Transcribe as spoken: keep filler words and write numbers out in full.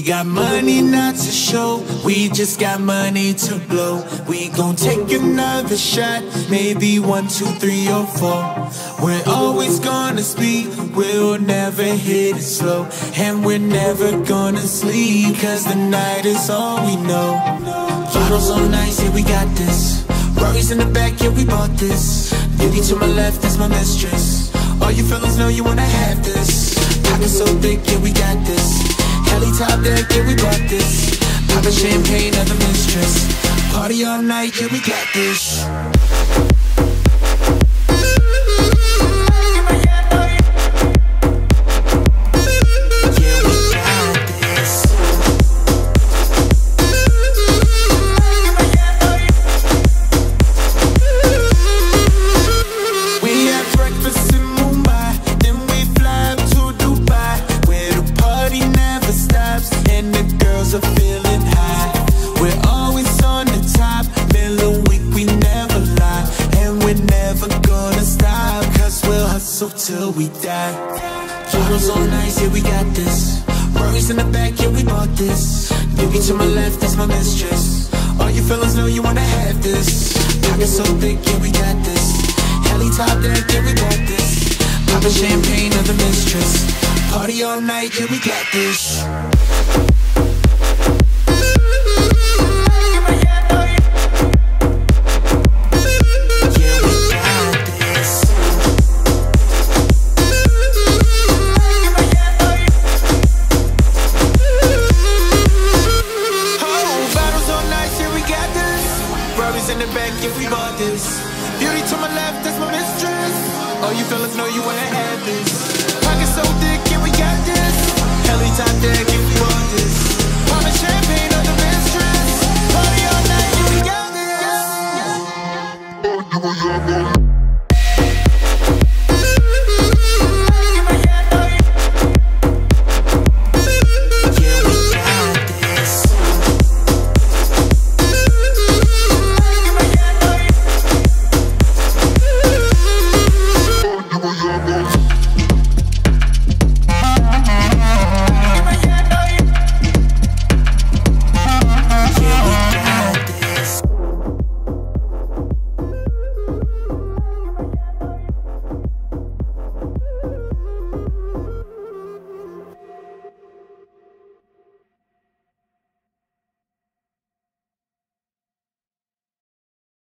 got money not to show, we just got money to blow. We gon' take another shot, maybe one, two, three, or four. We're always gonna speed, we'll never hit it slow. And we're never gonna sleep, cause the night is all we know. Bottles on ice, yeah we got this. Rory's in the back, yeah we bought this. Beauty to my left, that's my mistress. All you fellas know you wanna have this. Pockets so thick, yeah we got this. Heli top deck, yeah we bought this. Poppin' champagne of the mistress. Party all night, yeah we got this. Till we die. Bottles on ice, yeah we got this. Rory's in the back, yeah we bought this. Beauty to my left, that's my mistress. All you fellas know you wanna have this. Pockets so thick, yeah we got this. Heli top deck, yeah we bought this. Poppin' champagne of the mistress. Party all night, yeah we got this. In the back, yeah, we bought this. Beauty to my left, that's my mistress. All you fellas know you wanna have this. Pockets so thick, yeah, we got this. Heli top deck, yeah, we bought this. Poppin' champagne on the mistress. Party all night, yeah, we got this.